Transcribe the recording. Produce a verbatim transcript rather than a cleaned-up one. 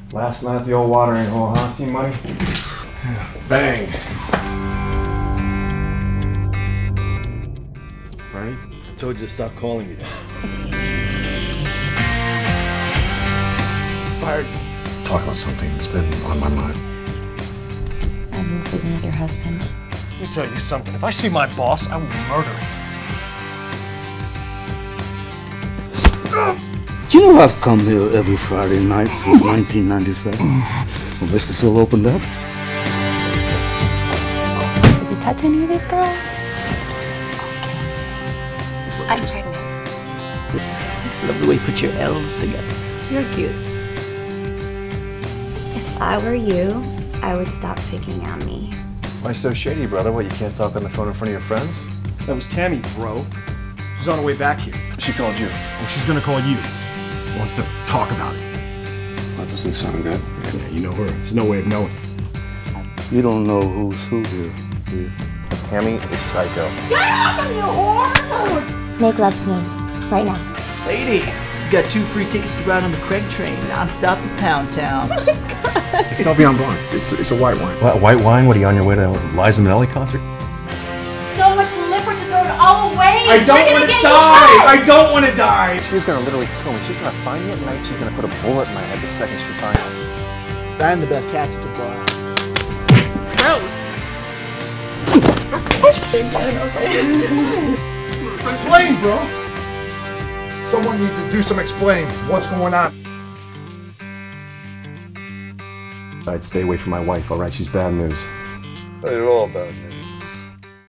Last night at the old watering hole, huh, Team Money? Bang! Fernie? I told you to stop calling me that. Fired. Talk about something that's been on my mind. I've been sleeping with your husband. Let me tell you something. If I see my boss, I will murder him. Do you know I've come here every Friday night since nineteen ninety-seven? When Mister Phil opened up? Have you touched any of these girls? I'm pregnant. I love the way you put your L's together. You're cute. If I were you, I would stop picking on me. Why so shady, brother? What, you can't talk on the phone in front of your friends? That was Tammy, bro. She's on her way back here. She called you. And she's gonna call you. She wants to talk about it. That doesn't sound good. Yeah, you know her. There's no way of knowing. You don't know who's who here. here. Tammy is psycho. Make love to me. Right now. Ladies, you got two free tickets to ride on the Craig train, non-stop to Pound Town. It's Sauvignon Blanc. It's, it's a white wine. What, white wine? What are you on your way to Liza Minnelli concert? So much liquor to throw it all away. I don't want to die! I don't want to die! She's gonna literally kill me. She's gonna find me at night. She's gonna put a bullet in my head the second she finds me. I'm the best catch at the bar. Explain, bro! Someone needs to do some explaining. What's going on? I'd stay away from my wife, all right? She's bad news. You're all bad.